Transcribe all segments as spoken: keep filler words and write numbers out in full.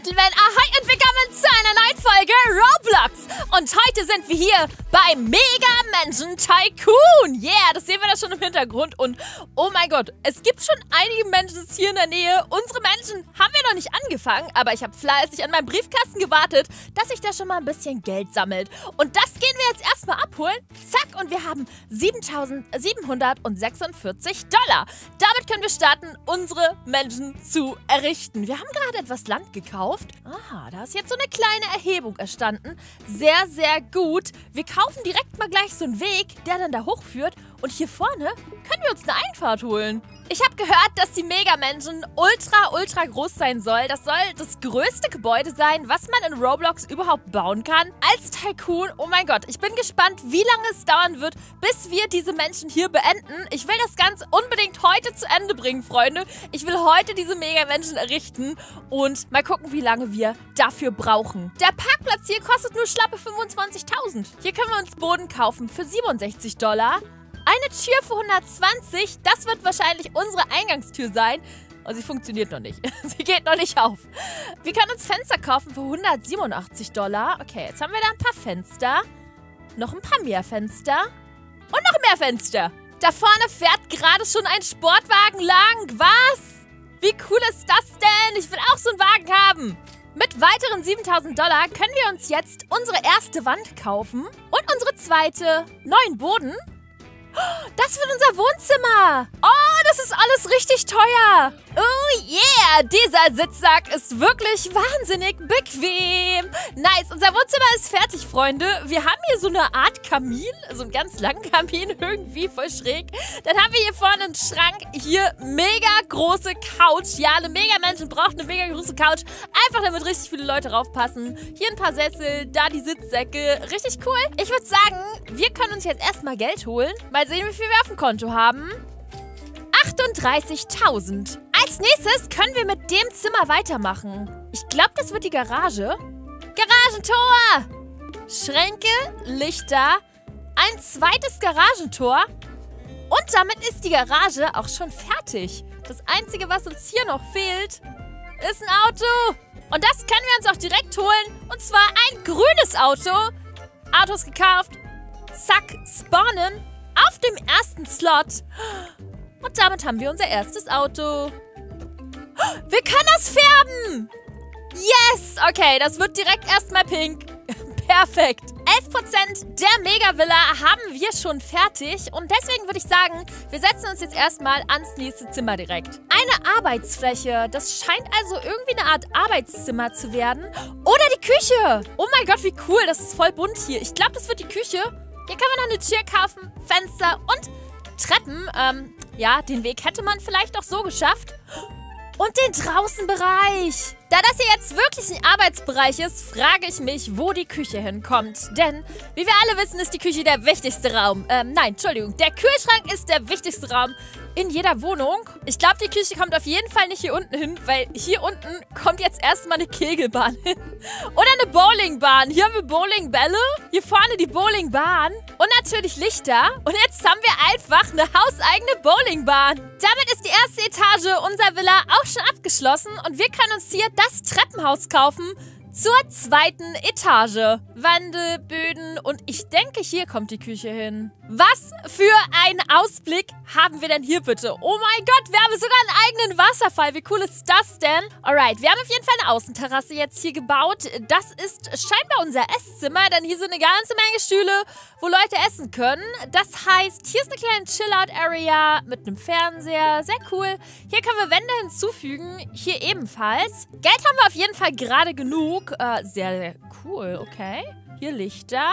Gentlemen, ahoi und willkommen zu einer neuen Folge Roblox. Und heute sind wir hier bei Mega Mansion Tycoon. Yeah, das sehen wir da schon im Hintergrund. Und oh mein Gott, es gibt schon einige Mansions hier in der Nähe. Unsere Mansion haben wir noch nicht angefangen, aber ich habe fleißig an meinem Briefkasten gewartet, dass sich da schon mal ein bisschen Geld sammelt. Und das gehen wir jetzt erstmal abholen. Zack, und wir haben siebentausendsiebenhundertsechsundvierzig Dollar. Damit können wir starten, unsere Mansion zu errichten. Wir haben gerade etwas Land gekauft. Aha, da ist jetzt so eine kleine Erhebung entstanden. Sehr, sehr gut. Wir kaufen direkt mal gleich so einen Weg, der dann da hochführt. Und hier vorne können wir uns eine Einfahrt holen. Ich habe gehört, dass die Mega Mansion ultra, ultra groß sein soll. Das soll das größte Gebäude sein, was man in Roblox überhaupt bauen kann. Als Tycoon, oh mein Gott, ich bin gespannt, wie lange es dauern wird, bis wir diese Mansion hier beenden. Ich will das Ganze unbedingt heute zu Ende bringen, Freunde. Ich will heute diese Mega Mansion errichten und mal gucken, wie lange wir dafür brauchen. Der Parkplatz hier kostet nur schlappe fünfundzwanzigtausend. Hier können wir uns Boden kaufen für siebenundsechzig Dollar. Eine Tür für hundertzwanzig, das wird wahrscheinlich unsere Eingangstür sein. Und sie funktioniert noch nicht. Sie geht noch nicht auf. Wir können uns Fenster kaufen für hundertsiebenundachtzig Dollar. Okay, jetzt haben wir da ein paar Fenster. Noch ein paar mehr Fenster. Und noch mehr Fenster. Da vorne fährt gerade schon ein Sportwagen lang. Was? Wie cool ist das denn? Ich will auch so einen Wagen haben. Mit weiteren siebentausend Dollar können wir uns jetzt unsere erste Wand kaufen. Und unsere zweite neuen Boden. Das wird unser Wohnzimmer. Oh, das ist alles richtig teuer. Oh yeah, dieser Sitzsack ist wirklich wahnsinnig bequem. Nice, unser Wohnzimmer ist fertig, Freunde. Wir haben hier so eine Art Kamin, so einen ganz langen Kamin, irgendwie voll schräg. Dann haben wir hier vorne einen Schrank, hier mega große Couch. Ja, eine Mega Mansion braucht eine mega große Couch, einfach damit richtig viele Leute raufpassen. Hier ein paar Sessel, da die Sitzsäcke. Richtig cool. Ich würde sagen, wir können uns jetzt erstmal Geld holen. Mal sehen, wie viel wir auf dem Konto haben. achtunddreißigtausend. Als nächstes können wir mit dem Zimmer weitermachen. Ich glaube, das wird die Garage. Garagentor! Schränke, Lichter, ein zweites Garagentor. Und damit ist die Garage auch schon fertig. Das Einzige, was uns hier noch fehlt, ist ein Auto. Und das können wir uns auch direkt holen. Und zwar ein grünes Auto. Autos gekauft. Zack, spawnen auf dem ersten Slot. Und damit haben wir unser erstes Auto. Wir können das färben. Yes. Okay, das wird direkt erstmal pink. Perfekt. elf Prozent der Mega-Villa haben wir schon fertig. Und deswegen würde ich sagen, wir setzen uns jetzt erstmal ans nächste Zimmer direkt. Eine Arbeitsfläche. Das scheint also irgendwie eine Art Arbeitszimmer zu werden. Oder die Küche. Oh mein Gott, wie cool. Das ist voll bunt hier. Ich glaube, das wird die Küche. Hier können wir noch eine Tür kaufen, Fenster und Treppen. Ähm, ja, den Weg hätte man vielleicht auch so geschafft. Und den Draußenbereich. Da das hier jetzt wirklich ein Arbeitsbereich ist, frage ich mich, wo die Küche hinkommt. Denn, wie wir alle wissen, ist die Küche der wichtigste Raum. Ähm, nein, Entschuldigung. Der Kühlschrank ist der wichtigste Raum in jeder Wohnung. Ich glaube, die Küche kommt auf jeden Fall nicht hier unten hin, weil hier unten kommt jetzt erstmal eine Kegelbahn hin. Oder eine Bowlingbahn. Hier haben wir Bowlingbälle. Hier vorne die Bowlingbahn. Und natürlich Lichter. Und jetzt haben wir einfach eine hauseigene Bowlingbahn. Damit ist die erste Etage unserer Villa auch schon abgeschlossen. Und wir können uns hier das Treppenhaus kaufen zur zweiten Etage. Wände, Böden und ich denke, hier kommt die Küche hin. Was für ein Ausblick haben wir denn hier bitte? Oh mein Gott, wir haben sogar einen eigenen Wasserfall. Wie cool ist das denn? Alright, wir haben auf jeden Fall eine Außenterrasse jetzt hier gebaut. Das ist scheinbar unser Esszimmer, denn hier sind eine ganze Menge Stühle, wo Leute essen können. Das heißt, hier ist eine kleine Chill-Out-Area mit einem Fernseher. Sehr cool. Hier können wir Wände hinzufügen. Hier ebenfalls. Geld haben wir auf jeden Fall gerade genug. Äh, sehr, sehr cool. Okay. Hier Lichter.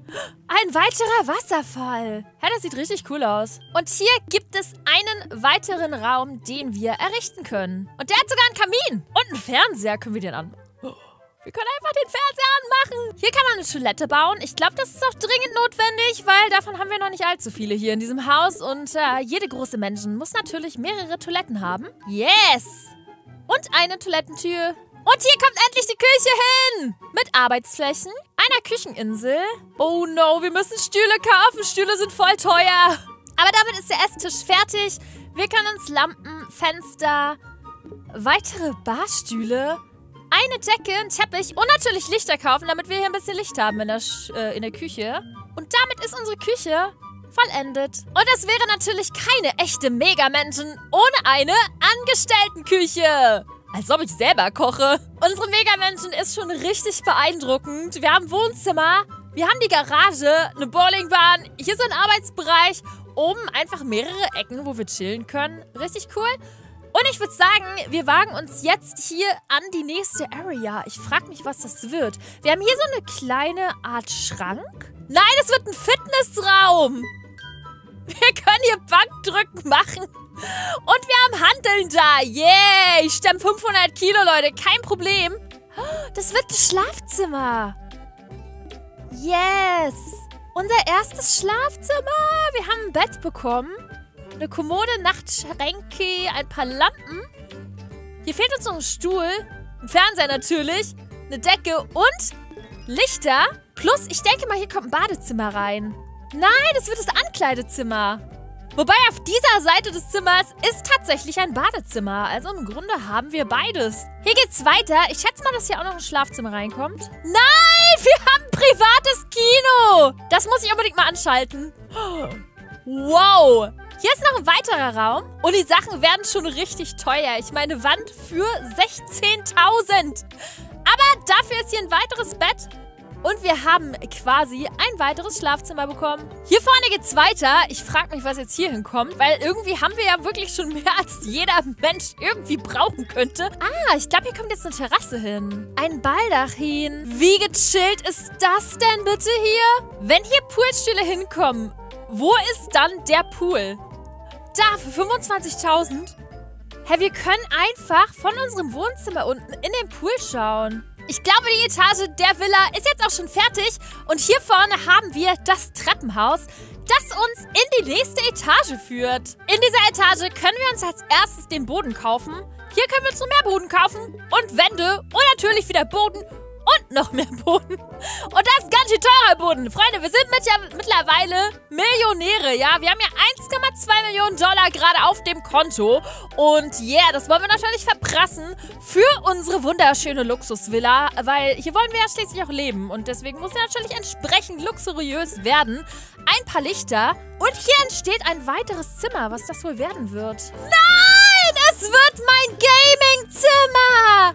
Ein weiterer Wasserfall. Ja, das sieht richtig cool aus. Und hier gibt es einen weiteren Raum, den wir errichten können. Und der hat sogar einen Kamin. Und einen Fernseher. Können wir den an... Wir können einfach den Fernseher anmachen. Hier kann man eine Toilette bauen. Ich glaube, das ist auch dringend notwendig, weil davon haben wir noch nicht allzu viele hier in diesem Haus. Und äh, jede große Mansion muss natürlich mehrere Toiletten haben. Yes! Und eine Toilettentür. Und hier kommt endlich die Küche hin. Mit Arbeitsflächen, einer Kücheninsel. Oh no, wir müssen Stühle kaufen. Stühle sind voll teuer. Aber damit ist der Esstisch fertig. Wir können uns Lampen, Fenster, weitere Barstühle eine Decke, einen Teppich und natürlich Lichter kaufen, damit wir hier ein bisschen Licht haben in der, Sch äh, in der Küche. Und damit ist unsere Küche vollendet. Und das wäre natürlich keine echte Megamenschen ohne eine Angestelltenküche. Als ob ich selber koche. Unsere Megamenschen ist schon richtig beeindruckend. Wir haben Wohnzimmer, wir haben die Garage, eine Bowlingbahn, hier ist ein Arbeitsbereich, oben einfach mehrere Ecken, wo wir chillen können. Richtig cool. Und ich würde sagen, wir wagen uns jetzt hier an die nächste Area. Ich frage mich, was das wird. Wir haben hier so eine kleine Art Schrank. Nein, es wird ein Fitnessraum. Wir können hier Bankdrücken machen. Und wir haben Hanteln da. Yeah, ich stemme fünfhundert Kilo, Leute. Kein Problem. Das wird ein Schlafzimmer. Yes. Unser erstes Schlafzimmer. Wir haben ein Bett bekommen. Eine Kommode, Nachtschränke, ein paar Lampen. Hier fehlt uns noch ein Stuhl. Ein Fernseher natürlich. Eine Decke und Lichter. Plus, ich denke mal, hier kommt ein Badezimmer rein. Nein, das wird das Ankleidezimmer. Wobei auf dieser Seite des Zimmers ist tatsächlich ein Badezimmer. Also im Grunde haben wir beides. Hier geht's weiter. Ich schätze mal, dass hier auch noch ein Schlafzimmer reinkommt. Nein, wir haben ein privates Kino. Das muss ich unbedingt mal anschalten. Wow. Hier ist noch ein weiterer Raum. Und die Sachen werden schon richtig teuer. Ich meine, Wand für sechzehntausend. Aber dafür ist hier ein weiteres Bett. Und wir haben quasi ein weiteres Schlafzimmer bekommen. Hier vorne geht's weiter. Ich frage mich, was jetzt hier hinkommt, weil irgendwie haben wir ja wirklich schon mehr, als jeder Mensch irgendwie brauchen könnte. Ah, ich glaube, hier kommt jetzt eine Terrasse hin. Ein Baldachin. Wie gechillt ist das denn bitte hier? Wenn hier Poolstühle hinkommen, wo ist dann der Pool? Da, für fünfundzwanzigtausend. Hä, wir können einfach von unserem Wohnzimmer unten in den Pool schauen. Ich glaube, die Etage der Villa ist jetzt auch schon fertig. Und hier vorne haben wir das Treppenhaus, das uns in die nächste Etage führt. In dieser Etage können wir uns als erstes den Boden kaufen. Hier können wir uns noch mehr Boden kaufen und Wände und natürlich wieder Boden und noch mehr Boden. Und das ist ganz schön teurer Boden. Freunde, wir sind mit ja mittlerweile Millionäre, ja. Wir haben ja eins Komma zwei Millionen Dollar gerade auf dem Konto. Und yeah, das wollen wir natürlich verprassen für unsere wunderschöne Luxusvilla, weil hier wollen wir ja schließlich auch leben. Und deswegen muss sie natürlich entsprechend luxuriös werden. Ein paar Lichter. Und hier entsteht ein weiteres Zimmer, was das wohl werden wird. Nein, es wird mein Gaming-Zimmer.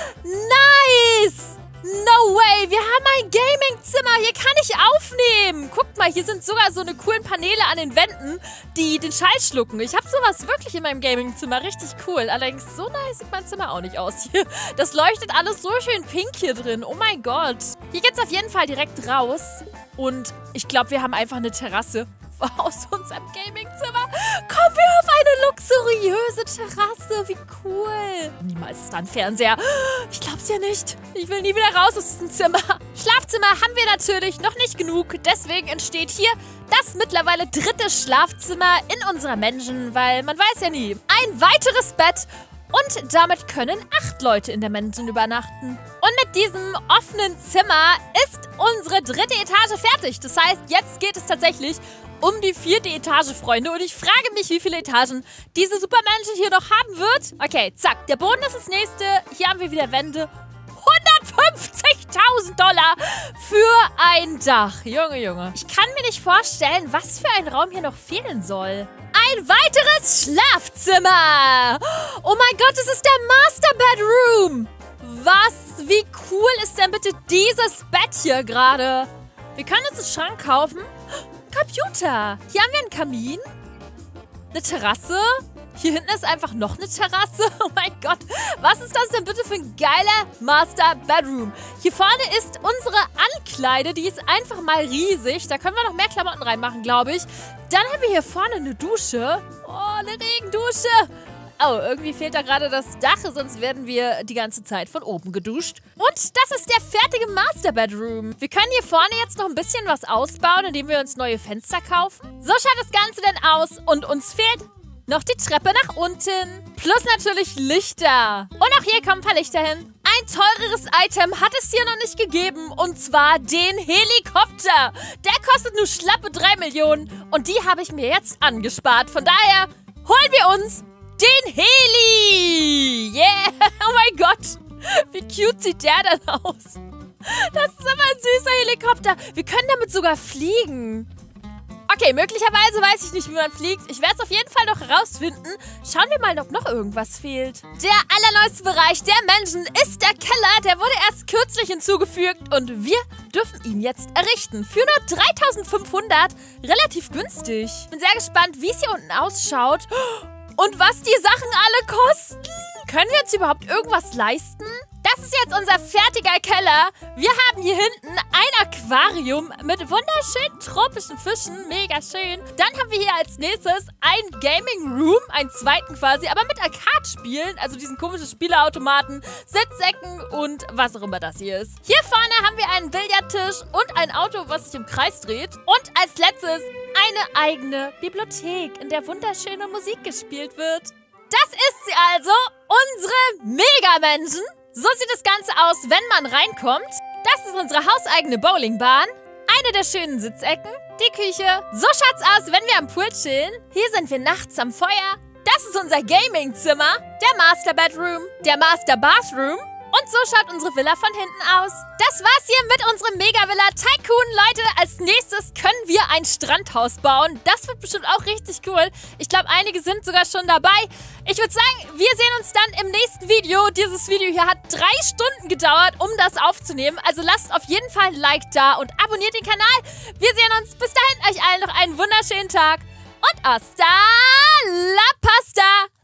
Nice. No way, wir haben ein Gaming-Zimmer. Hier kann ich aufnehmen. Guckt mal, hier sind sogar so eine coolen Paneele an den Wänden, die den Schall schlucken. Ich habe sowas wirklich in meinem Gaming-Zimmer. Richtig cool. Allerdings, so nice sieht mein Zimmer auch nicht aus hier. Das leuchtet alles so schön pink hier drin. Oh mein Gott. Hier geht's auf jeden Fall direkt raus. Und ich glaube, wir haben einfach eine Terrasse aus unserem Gaming-Zimmer. Kommen wir auf eine luxuriöse Terrasse. Wie cool. Niemals ist da ein Fernseher. Ich glaub's ja nicht. Ich will nie wieder raus aus diesem Zimmer. Schlafzimmer haben wir natürlich noch nicht genug. Deswegen entsteht hier das mittlerweile dritte Schlafzimmer in unserer Mansion, weil man weiß ja nie. Ein weiteres Bett. Und damit können acht Leute in der Mansion übernachten. Und mit diesem offenen Zimmer ist unsere dritte Etage fertig. Das heißt, jetzt geht es tatsächlich um die vierte Etage, Freunde. Und ich frage mich, wie viele Etagen diese Supermansion hier noch haben wird. Okay, zack. Der Boden ist das nächste. Hier haben wir wieder Wände. hundertfünfzigtausend Dollar für ein Dach. Junge, Junge. Ich kann mir nicht vorstellen, was für ein Raum hier noch fehlen soll. Ein weiteres Schlafzimmer. Oh mein Gott, das ist der Master Bedroom. Was? Wie cool ist denn bitte dieses Bett hier gerade? Wir können uns einen Schrank kaufen. Computer. Hier haben wir einen Kamin. Eine Terrasse. Hier hinten ist einfach noch eine Terrasse. Oh mein Gott. Was ist das denn bitte für ein geiler Master Bedroom? Hier vorne ist unsere Ankleide. Die ist einfach mal riesig. Da können wir noch mehr Klamotten reinmachen, glaube ich. Dann haben wir hier vorne eine Dusche. Oh, eine Regendusche. Oh, irgendwie fehlt da gerade das Dach, sonst werden wir die ganze Zeit von oben geduscht. Und das ist der fertige Master Bedroom. Wir können hier vorne jetzt noch ein bisschen was ausbauen, indem wir uns neue Fenster kaufen. So schaut das Ganze denn aus. Und uns fehlt noch die Treppe nach unten. Plus natürlich Lichter. Und auch hier kommen ein paar Lichter hin. Ein teureres Item hat es hier noch nicht gegeben. Und zwar den Helikopter. Der kostet nur schlappe drei Millionen. Und die habe ich mir jetzt angespart. Von daher holen wir uns den Heli! Yeah! Oh mein Gott! Wie cute sieht der denn aus? Das ist aber ein süßer Helikopter. Wir können damit sogar fliegen. Okay, möglicherweise weiß ich nicht, wie man fliegt. Ich werde es auf jeden Fall noch herausfinden. Schauen wir mal, ob noch irgendwas fehlt. Der allerneueste Bereich der Menschen ist der Keller. Der wurde erst kürzlich hinzugefügt und wir dürfen ihn jetzt errichten. Für nur dreitausendfünfhundert. Relativ günstig. Bin sehr gespannt, wie es hier unten ausschaut und was die Sachen alle kosten. Können wir uns überhaupt irgendwas leisten? Das ist jetzt unser fertiger Keller. Wir haben hier hinten ein Aquarium mit wunderschönen tropischen Fischen. Mega schön. Dann haben wir hier als nächstes ein Gaming Room, einen zweiten quasi, aber mit Arcade-Spielen, also diesen komischen Spieleautomaten, Sitzecken und was auch immer das hier ist. Hier vorne haben wir einen Billardtisch und ein Auto, was sich im Kreis dreht. Und als letztes eine eigene Bibliothek, in der wunderschöne Musik gespielt wird. Das ist sie also, unsere Megamenschen. So sieht das Ganze aus, wenn man reinkommt. Das ist unsere hauseigene Bowlingbahn. Eine der schönen Sitzecken. Die Küche. So schaut's aus, wenn wir am Pool chillen. Hier sind wir nachts am Feuer. Das ist unser Gaming-Zimmer. Der Master Bedroom. Der Master Bathroom. Und so schaut unsere Villa von hinten aus. Das war's hier mit unserem Mega-Villa Tycoon. Leute, als nächstes können wir ein Strandhaus bauen. Das wird bestimmt auch richtig cool. Ich glaube, einige sind sogar schon dabei. Ich würde sagen, wir sehen uns dann im nächsten Video. Dieses Video hier hat drei Stunden gedauert, um das aufzunehmen. Also lasst auf jeden Fall ein Like da und abonniert den Kanal. Wir sehen uns. Bis dahin, euch allen noch einen wunderschönen Tag. Und hasta la pasta!